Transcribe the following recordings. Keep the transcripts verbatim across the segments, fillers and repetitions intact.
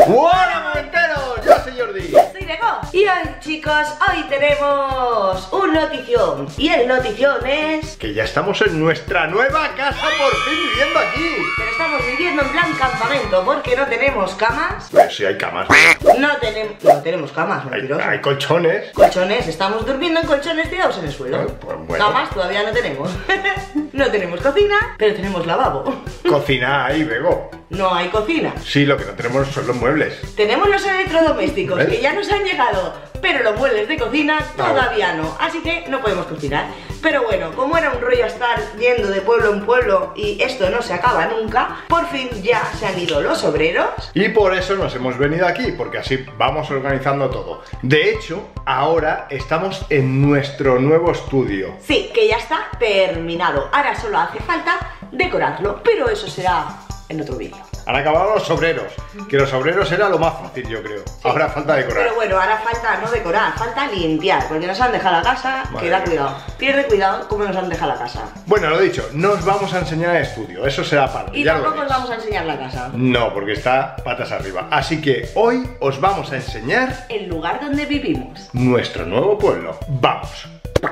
¡Hola, momenteros! Yo soy Jordi. Soy Bego. Y hoy, chicos, hoy tenemos un notición. Y el notición es... que ya estamos en nuestra nueva casa, por fin viviendo aquí. Pero estamos viviendo en plan campamento porque no tenemos camas. Pues sí hay camas. No tenemos... No tenemos camas, Hay, mentiroso. hay colchones. Colchones, estamos durmiendo en colchones tirados en el suelo. Bueno, pues bueno. Camas todavía no tenemos. No tenemos cocina, pero tenemos lavabo. Cocina ahí, Bego. No hay cocina. Sí, lo que no tenemos son los muebles. Tenemos los electrodomésticos ¿Ves? que ya nos han llegado, pero los muebles de cocina todavía no. Así que no podemos cocinar. Pero bueno, como era un rollo estar yendo de pueblo en pueblo y esto no se acaba nunca, por fin ya se han ido los obreros. Y por eso nos hemos venido aquí, porque así vamos organizando todo. De hecho, ahora estamos en nuestro nuevo estudio. Sí, que ya está terminado. Ahora solo hace falta decorarlo, pero eso será en otro vídeo. Han acabado los obreros, que los obreros era lo más fácil, yo creo. Sí. Ahora falta decorar. Pero bueno, ahora falta no decorar, falta limpiar, porque nos han dejado la casa, Madre que da mía. cuidado. Pierde cuidado cómo nos han dejado la casa. Bueno, lo dicho, no os vamos a enseñar el estudio, eso será para. Y ya lo tampoco os veréis. vamos a enseñar la casa. No, porque está patas arriba. Así que hoy os vamos a enseñar El lugar donde vivimos. nuestro nuevo pueblo. ¡Vamos!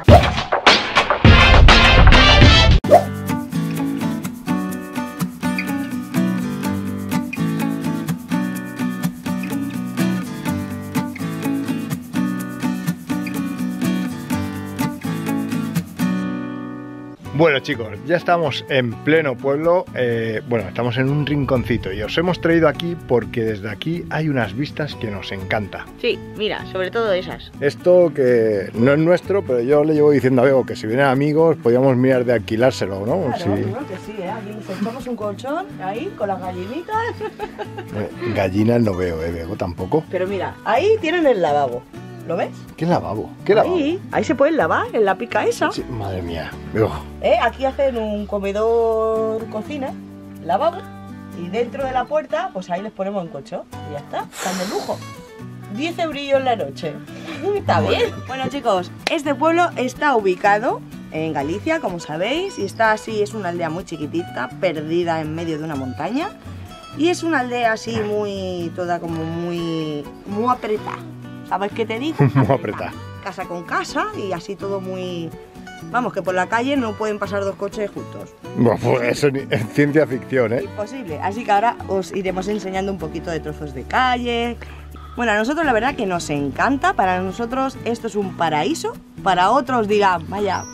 Bueno, chicos, ya estamos en pleno pueblo, eh, bueno, estamos en un rinconcito y os hemos traído aquí porque desde aquí hay unas vistas que nos encanta. Sí, mira, sobre todo esas. Esto que no es nuestro, pero yo le llevo diciendo a Bego que si vienen amigos podíamos mirar de alquilárselo, ¿no? Claro, Sí. seguro que sí, ¿eh? Aquí nos echamos un colchón, ahí, con las gallinitas. Eh, Gallinas no veo, ¿eh, Bego? Tampoco. Pero mira, ahí tienen el lavabo. ¿Lo ves? ¿Qué lavabo? ¿Qué lavabo? Ahí, ahí se pueden lavar, en la pica esa. Sí, madre mía, Bego. ¿Eh? Aquí hacen un comedor cocina, lavabo, y dentro de la puerta, pues ahí les ponemos un colchón. Y ya está, están de lujo. diez eurillos la noche. Está bien. Bueno, chicos, este pueblo está ubicado en Galicia, como sabéis, y está así, es una aldea muy chiquitita, perdida en medio de una montaña. Y es una aldea así muy, toda como muy, muy apretada. ¿Sabes qué te digo? Muy apretada. Casa con casa y así todo muy... Vamos, que por la calle no pueden pasar dos coches juntos. Bueno, pues eso ni- es ciencia ficción, ¿eh? Imposible. Así que ahora os iremos enseñando un poquito de trozos de calle. Bueno, a nosotros la verdad que nos encanta. Para nosotros esto es un paraíso. Para otros dirán, vaya...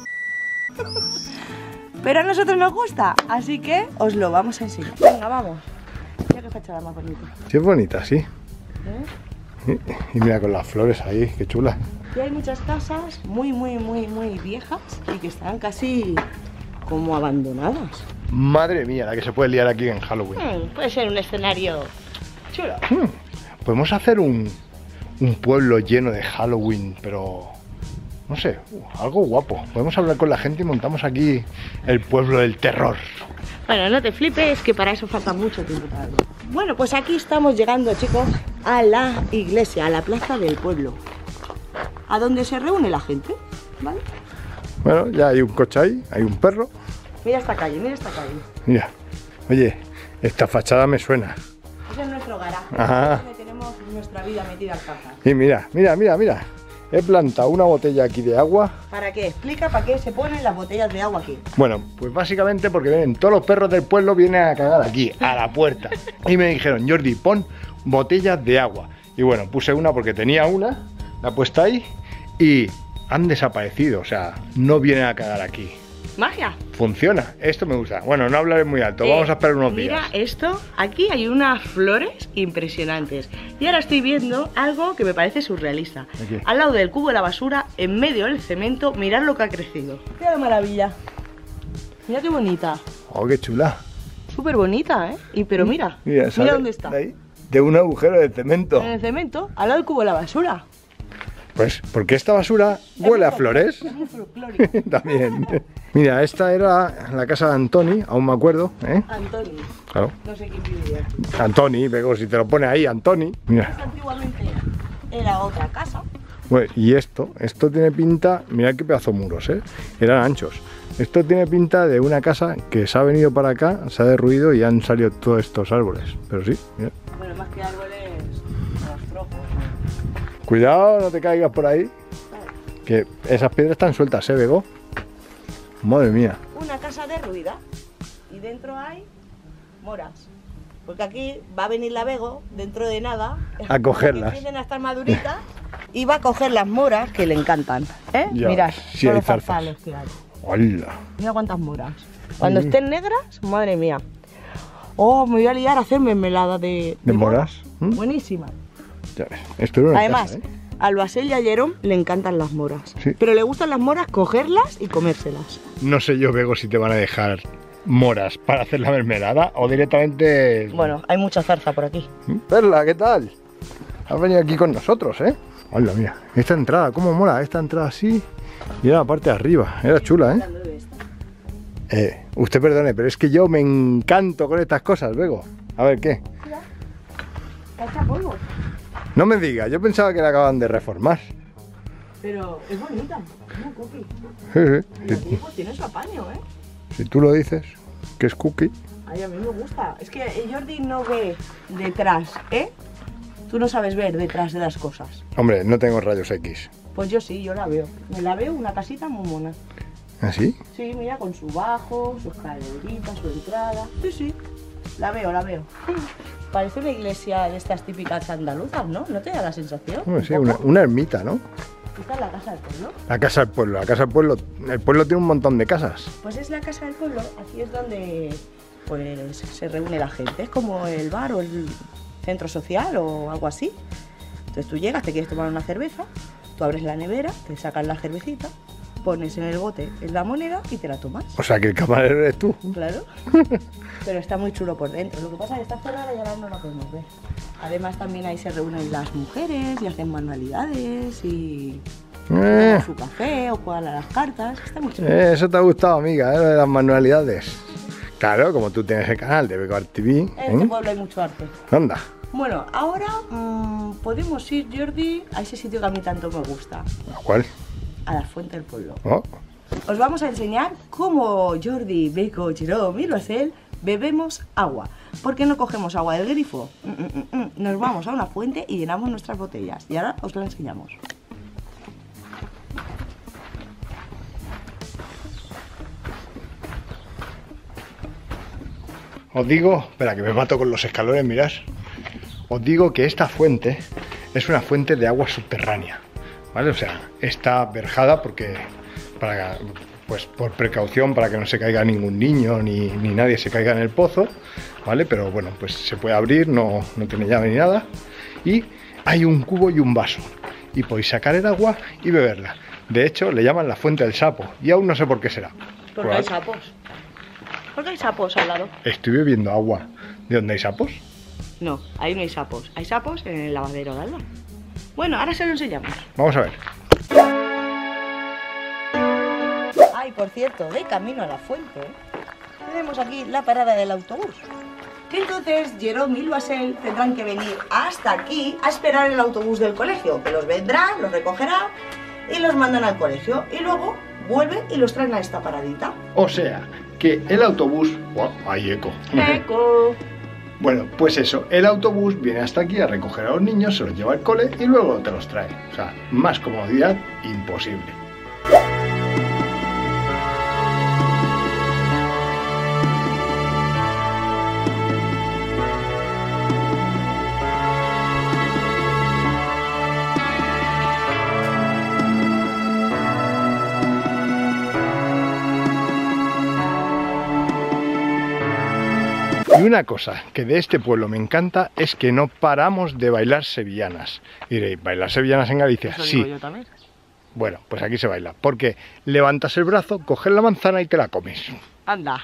Pero a nosotros nos gusta, así que os lo vamos a enseñar. Venga, vamos. Mira qué fachada más bonita. Sí, es bonita, sí. ¿Eh? Y, y mira con las flores ahí, qué chula. Aquí hay muchas casas muy, muy, muy, muy viejas y que están casi como abandonadas. Madre mía, la que se puede liar aquí en Halloween. Hmm, puede ser un escenario chulo. Hmm, Podemos hacer un, un pueblo lleno de Halloween, pero no sé, uh, algo guapo. Podemos hablar con la gente y montamos aquí el pueblo del terror. Bueno, no te flipes, que para eso falta mucho tiempo todavía. Bueno, pues aquí estamos llegando, chicos, a la iglesia, a la plaza del pueblo, a donde se reúne la gente, ¿vale? Bueno, ya hay un coche ahí, hay un perro. Mira esta calle, mira esta calle. Mira, oye, esta fachada me suena. Ese es nuestro garaje, Ajá. donde tenemos nuestra vida metida al caja. Y mira, mira, mira, mira. He plantado una botella aquí de agua. ¿Para qué? Explica para qué se ponen las botellas de agua aquí. Bueno, pues básicamente porque vienen todos los perros del pueblo vienen a cagar aquí, a la puerta. Y me dijeron, Jordi, pon botellas de agua. Y bueno, puse una porque tenía una, la he puesto ahí y han desaparecido. O sea, no vienen a cagar aquí. Magia. Funciona, esto me gusta. Bueno, no hablaré muy alto, vamos a esperar unos Mira días. esto, aquí hay unas flores impresionantes. Y ahora estoy viendo algo que me parece surrealista. ¿Qué? Al lado del cubo de la basura, en medio del cemento, mirad lo que ha crecido. Mira qué maravilla. Mira qué bonita. Oh, qué chula. Súper bonita, ¿eh? Y pero mira, Mira, mira, sale dónde está. de ahí, de un agujero de cemento. En el cemento, al lado del cubo de la basura. Pues porque esta basura huele a flores. Es muy folclórico. También. Mira, esta era la casa de Antoni, aún me acuerdo, ¿eh? Antoni, Claro. no sé quién vivía aquí. Antoni, pero si te lo pone ahí, Antoni. Mira. Esta antiguamente era otra casa. Bueno, y esto, esto tiene pinta, mirad qué pedazo de muros, ¿eh? Eran anchos. Esto tiene pinta de una casa que se ha venido para acá, se ha derruido y han salido todos estos árboles. Pero sí, mira. Bueno, más que árboles, a los trozos. Cuidado, no te caigas por ahí. Que esas piedras están sueltas, ¿eh, Bego? Madre mía. Una casa derruida y dentro hay moras. Porque aquí va a venir la Bego dentro de nada A cogerlas. Que empiecen a estar maduritas y va a coger las moras que le encantan. ¿Eh? Ya, Mirad, sí todos hay los zarzas. zarzales que hay. ¡Hola! Mira cuántas moras. Cuando Ay. estén negras, madre mía. Oh, me voy a liar a hacer mermelada de, ¿De moras? ¿Mm? Buenísima. Ya ves, esto era una Además, casa, ¿eh? al Basel y a Jerome le encantan las moras. Sí. Pero le gustan las moras cogerlas y comérselas. No sé yo, Bego, si te van a dejar moras para hacer la mermelada o directamente... Bueno, hay mucha zarza por aquí. Perla, ¿qué tal? Has venido aquí con nosotros, ¿eh? Hola, mira, esta entrada, cómo mola, esta entrada así y era la parte de arriba, era chula, ¿eh? Eh, usted perdone, pero es que yo me encanto con estas cosas, Bego. A ver, ¿qué? Cacha polvo. No me diga, yo pensaba que la acaban de reformar. Pero es bonita, una cookie. Sí, Y sí. aquí pues tiene su apaño, ¿eh? Si tú lo dices, que es cookie. Ay, a mí me gusta. Es que Jordi no ve detrás, ¿eh? Tú no sabes ver detrás de las cosas. Hombre, no tengo rayos X. Pues yo sí, yo la veo. Me la veo una casita muy mona. ¿Así? Sí, mira, con su bajo, sus escaleritas, su entrada. Sí, sí, la veo, la veo. Parece una iglesia de estas típicas andaluzas, ¿no? ¿No te da la sensación? Hombre, ¿Un sí, poco? una, una ermita, ¿no? Esta es la casa del pueblo. La casa del pueblo, la casa del pueblo. El pueblo tiene un montón de casas. Pues es la casa del pueblo, aquí es donde pues se reúne la gente. Es como el bar o el centro social o algo así. Entonces tú llegas, te quieres tomar una cerveza, tú abres la nevera, te sacas la cervecita, pones en el bote la moneda y te la tomas. O sea, que el camarero eres tú. Claro. Pero está muy chulo por dentro. Lo que pasa es que está cerrada y ahora no la podemos ver. Además también ahí se reúnen las mujeres y hacen manualidades y Eh, toman su café o juegan a las cartas. Está muy chulo. eh, eso te ha gustado, amiga, ¿eh? Lo de las manualidades. Claro, como tú tienes el canal de Bego Art T V. En este ¿eh? pueblo hay mucho arte. Anda. Bueno, ahora mmm, podemos ir, Jordi, a ese sitio que a mí tanto me gusta, ¿Cuál? a la fuente del pueblo. Oh, Os vamos a enseñar cómo Jordi, Beko, Jerome y Basel bebemos agua. ¿Por qué no cogemos agua del grifo? Mm, mm, mm, mm. Nos vamos a una fuente y llenamos nuestras botellas. Y ahora os lo enseñamos. os digo, espera que me mato con los escalones, mirad. Os digo que esta fuente es una fuente de agua subterránea, ¿vale? O sea, está verjada porque, para, pues por precaución, para que no se caiga ningún niño ni, ni nadie se caiga en el pozo, ¿vale? Pero bueno, pues se puede abrir, no, no tiene llave ni nada. Y hay un cubo y un vaso. Y podéis sacar el agua y beberla. De hecho, le llaman la fuente del sapo. Y aún no sé por qué será. Porque hay sapos. Porque hay sapos al lado. Estoy bebiendo agua. ¿De dónde hay sapos? No, ahí no hay sapos. Hay sapos en el lavadero de al lado. Bueno, ahora se lo enseñamos. Vamos a ver. Ay, por cierto, de camino a la fuente, tenemos aquí la parada del autobús. Entonces, Jerome y Basel tendrán que venir hasta aquí a esperar el autobús del colegio, que los vendrá, los recogerá y los mandan al colegio. Y luego vuelven y los traen a esta paradita. O sea, que el autobús... ¡Oh, hay eco! ¡Eco! Bueno, pues eso, el autobús viene hasta aquí a recoger a los niños, se los lleva al cole y luego te los trae. O sea, más comodidad imposible. Y una cosa que de este pueblo me encanta es que no paramos de bailar sevillanas. Y diréis, ¿bailar sevillanas en Galicia? Eso Sí. digo yo también. Bueno, pues aquí se baila. Porque levantas el brazo, coges la manzana y te la comes. Anda.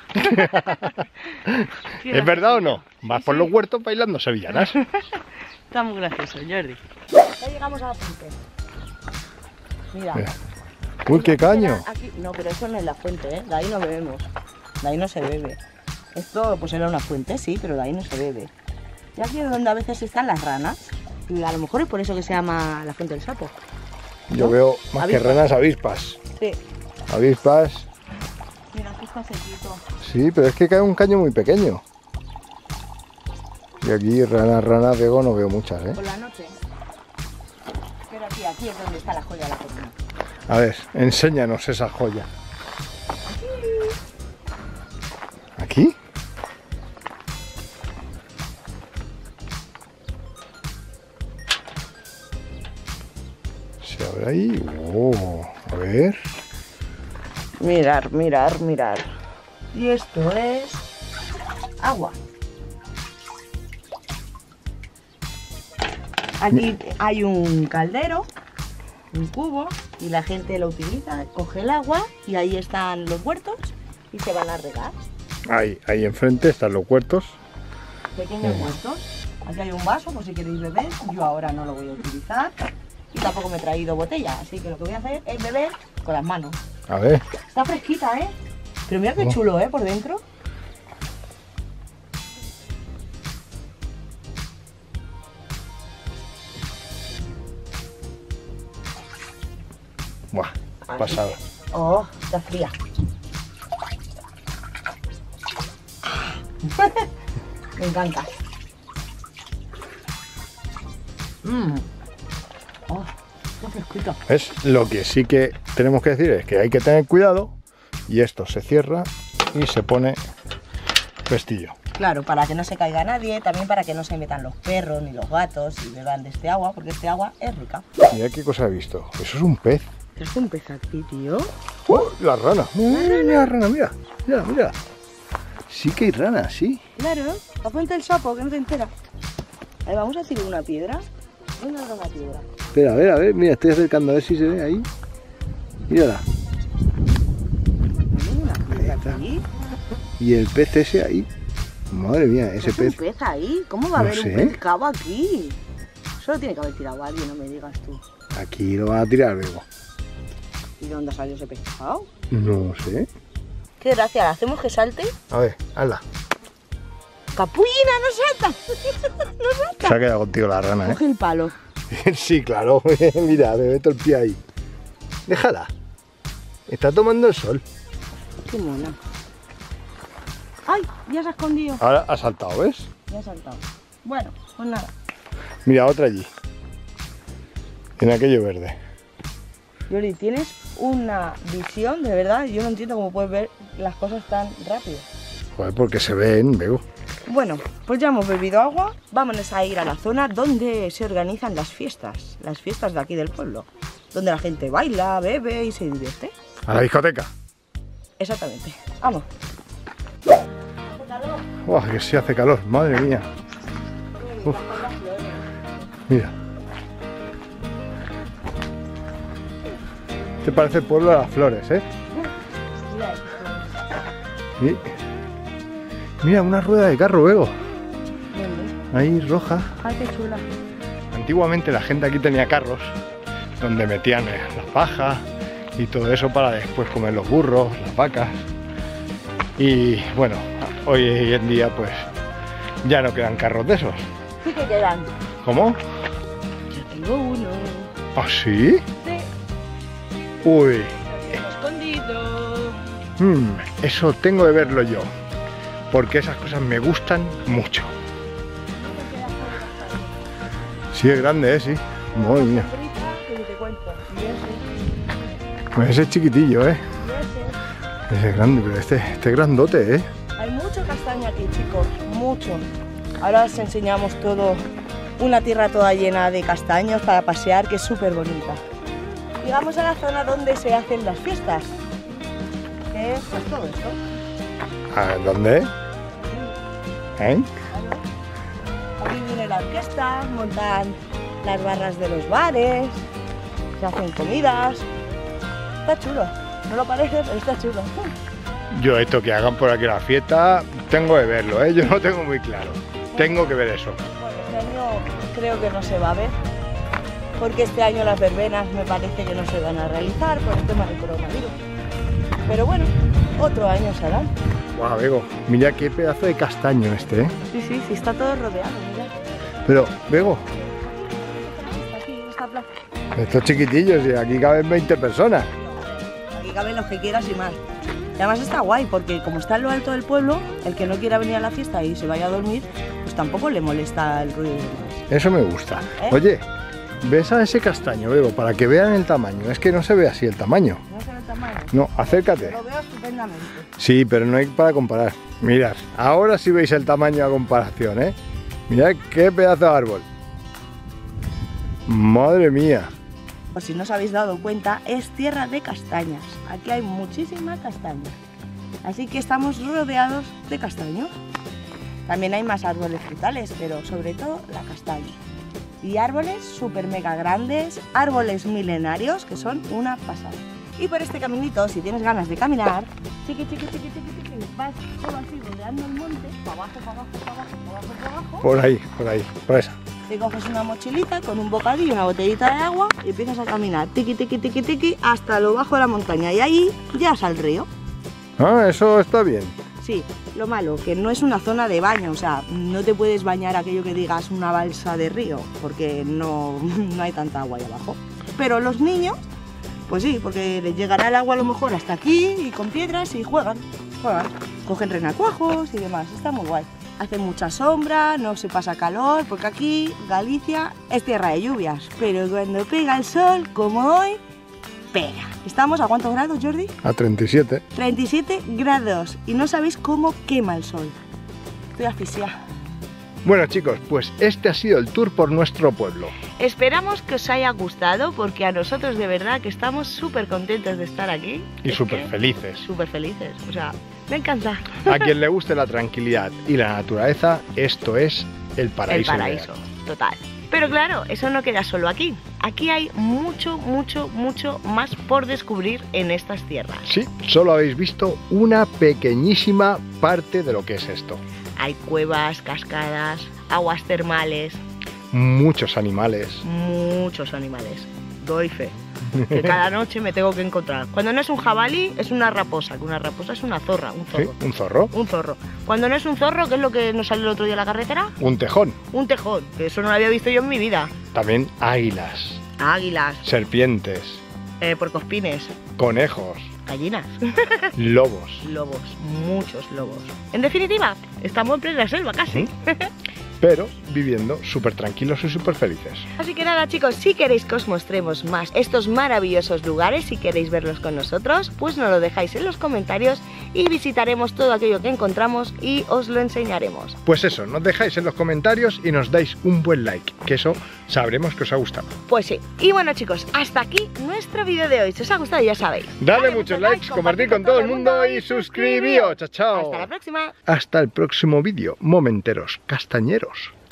¿Es verdad o no? Vas Sí, por sí. los huertos bailando sevillanas. Está muy gracioso, Jordi. Ya llegamos a la fuente. Mira. Mira. Uy, qué caño. Aquí, no, pero eso no es la fuente, ¿eh? De ahí no bebemos. De ahí no se bebe. Esto pues era una fuente, sí, pero de ahí no se bebe. Y aquí es donde a veces están las ranas. Y a lo mejor es por eso que se llama la fuente del sapo. Yo veo más que Avispas. ranas, avispas. Sí. Avispas. Mira, aquí está sequito. Sí, pero es que cae un caño muy pequeño. Y aquí ranas, ranas, Bego, no veo muchas, ¿eh? Por la noche. Pero aquí, aquí es donde está la joya de la corona. A ver, enséñanos esa joya. ¿Aquí? ¿Se abre ahí? Oh, a ver. Mirar, mirar, mirar. Y esto es agua. Aquí hay un caldero, un cubo, y la gente lo utiliza, coge el agua y ahí están los huertos y se van a regar. Ahí, ahí enfrente están los huertos. Pequeños huertos. Aquí hay un vaso por si queréis beber. Yo ahora no lo voy a utilizar y tampoco me he traído botella, así que lo que voy a hacer es beber con las manos. A ver. Está fresquita, ¿eh? Pero mira qué chulo, ¿eh? Por dentro. Buah, pasada. Oh, está fría. Me encanta. Mmm. Oh, qué fresquito. ¿Ves? Lo que sí que tenemos que decir es que hay que tener cuidado y esto se cierra y se pone pestillo. Claro, para que no se caiga nadie, también para que no se metan los perros ni los gatos y beban de este agua, porque este agua es rica. Mira qué cosa he visto. Eso es un pez. ¿Es un pez aquí, tío? ¡Oh! La rana. Mira, mira la rana, mira. Mira, mira. Sí que hay rana, sí. Claro, apunta el sapo, que no te entera. Ahí vamos a tirar una piedra. ¿Dónde está la piedra? Espera, a ver, a ver. Mira, estoy acercando a ver si se ve ahí. Mírala. ¿No hay una piedra aquí? Y el pez ese ahí. Madre mía, ese ¿Es pez. un pez ahí? ¿Cómo va a No haber sé. un pescado aquí? Solo tiene que haber tirado a alguien, no me digas tú. Aquí lo van a tirar luego. ¿Y de dónde ha salido ese pescado? No sé. Qué gracia, ¿le hacemos que salte? A ver, hazla. ¡Capullina, no salta! ¡No salta! Se ha quedado contigo la rana, Coge el palo. ¿eh? Sí, claro. Mira, me meto el pie ahí. Déjala. Está tomando el sol. Qué mona. ¡Ay! Ya se ha escondido. Ahora ha saltado, ¿ves? Ya ha saltado. Bueno, pues nada. Mira, otra allí. En aquello verde. Yoli, tienes una visión, de verdad, yo no entiendo cómo puedes ver las cosas tan rápido. Joder, porque se ven, veo. Bueno, pues ya hemos bebido agua, vámonos a ir a la zona donde se organizan las fiestas, las fiestas de aquí del pueblo, donde la gente baila, bebe y se divierte. A la discoteca. Exactamente, vamos. Uah, que sí hace calor, madre mía. Uf. Mira. Te parece el pueblo de las flores, ¿eh? Y... Mira, una rueda de carro, Bego. Ahí, roja. Ay, qué chula. Antiguamente la gente aquí tenía carros donde metían las pajas y todo eso para después comer los burros, las vacas. Y bueno, hoy en día pues ya no quedan carros de esos. Sí que quedan. ¿Cómo? Yo tengo uno. ¿Ah, sí? Sí. Uy, Lo tengo escondido. mm, eso tengo que verlo yo, porque esas cosas me gustan mucho. Sí, es grande, ¿eh? Sí. Madre mía. Que ni te cuento. Y ese, Pues ese es chiquitillo, ¿eh? y ese. Ese es grande, pero este, este es grandote, ¿eh? Hay mucho castaño aquí, chicos, mucho. Ahora os enseñamos todo, una tierra toda llena de castaños para pasear, que es súper bonita. Llegamos a la zona donde se hacen las fiestas, que es pues todo esto. A ver, ¿dónde? ¿Eh? Aquí viene la orquesta, montan las barras de los bares, se hacen comidas. Está chulo, no lo parece, pero está chulo. Yo esto que hagan por aquí la fiesta, tengo que verlo, ¿eh? Yo no tengo muy claro. Tengo que ver eso. Bueno, este año creo que no se va a ver, porque este año las verbenas me parece que no se van a realizar por el tema del coronavirus. Pero bueno, otro año se harán. Guau, Bego, mira qué pedazo de castaño este, ¿eh? Sí, sí, sí, está todo rodeado, mira. Pero, Bego, Está aquí, en esta plaza. estos chiquitillos, y aquí caben veinte personas. Aquí caben los que quieras y más. Y además está guay, porque como está en lo alto del pueblo, el que no quiera venir a la fiesta y se vaya a dormir, pues tampoco le molesta el ruido de demás. Eso me gusta. ¿Eh? Oye, ¿ves a ese castaño, Bebo? Para que vean el tamaño. Es que no se ve así el tamaño. ¿No se ve el tamaño? No, acércate. Lo veo estupendamente. Sí, pero no hay para comparar. Mirad, ahora sí veis el tamaño a comparación, ¿eh? Mirad qué pedazo de árbol. Madre mía. Por si no os habéis dado cuenta, es tierra de castañas. Aquí hay muchísimas castañas. Así que estamos rodeados de castaños. También hay más árboles frutales, pero sobre todo la castaña. Y árboles súper mega grandes, árboles milenarios, que son una pasada. Y por este caminito, si tienes ganas de caminar, chiqui, chiqui, chiqui, chiqui, chiqui, vas todo así rodeando el monte, para abajo, para abajo, para abajo, para abajo, para abajo. Por ahí, por ahí, por esa. Te coges una mochilita con un bocadillo y una botellita de agua y empiezas a caminar, tiqui, tiqui, tiqui, tiqui, hasta lo bajo de la montaña. Y ahí llegas al río. Ah, eso está bien. Sí, lo malo, que no es una zona de baño, o sea, no te puedes bañar aquello que digas una balsa de río, porque no, no hay tanta agua ahí abajo. Pero los niños, pues sí, porque les llegará el agua a lo mejor hasta aquí y con piedras y juegan, juegan, cogen renacuajos y demás, está muy guay. Hace mucha sombra, no se pasa calor, porque aquí Galicia es tierra de lluvias, pero cuando pega el sol, como hoy, pega. ¿Estamos a cuántos grados, Jordi? A treinta y siete. treinta y siete grados y no sabéis cómo quema el sol. Estoy asfixiada. Bueno, chicos, pues este ha sido el tour por nuestro pueblo. Esperamos que os haya gustado porque a nosotros de verdad que estamos súper contentos de estar aquí. Y súper felices. Súper felices, o sea, me encanta. A quien le guste la tranquilidad y la naturaleza, esto es el paraíso. El paraíso, total. Pero claro, eso no queda solo aquí. Aquí hay mucho, mucho, mucho más por descubrir en estas tierras. Sí, solo habéis visto una pequeñísima parte de lo que es esto. Hay cuevas, cascadas, aguas termales. Muchos animales. Muchos animales. Doy fe. Que cada noche me tengo que encontrar. Cuando no es un jabalí, es una raposa. Que una raposa es una zorra, un zorro. ¿Sí? ¿Un zorro? Un zorro. Cuando no es un zorro, ¿qué es lo que nos salió el otro día en la carretera? Un tejón. Un tejón, que eso no lo había visto yo en mi vida. También águilas. Águilas. Serpientes. Eh, puercoespines. Conejos. Gallinas. Lobos. Lobos. Muchos lobos. En definitiva, estamos en plena selva casi. ¿Mm? Pero viviendo súper tranquilos y súper felices. Así que nada, chicos, si queréis que os mostremos más estos maravillosos lugares, si queréis verlos con nosotros, pues nos lo dejáis en los comentarios y visitaremos todo aquello que encontramos y os lo enseñaremos. Pues eso, nos dejáis en los comentarios y nos dais un buen like, que eso sabremos que os ha gustado. Pues sí. Y bueno, chicos, hasta aquí nuestro vídeo de hoy. Si os ha gustado, ya sabéis. Dale, Dale muchos likes, compartid con todo el mundo y suscribíos. Chao, chao. Hasta la próxima. Hasta el próximo vídeo. Momenteros castañeros.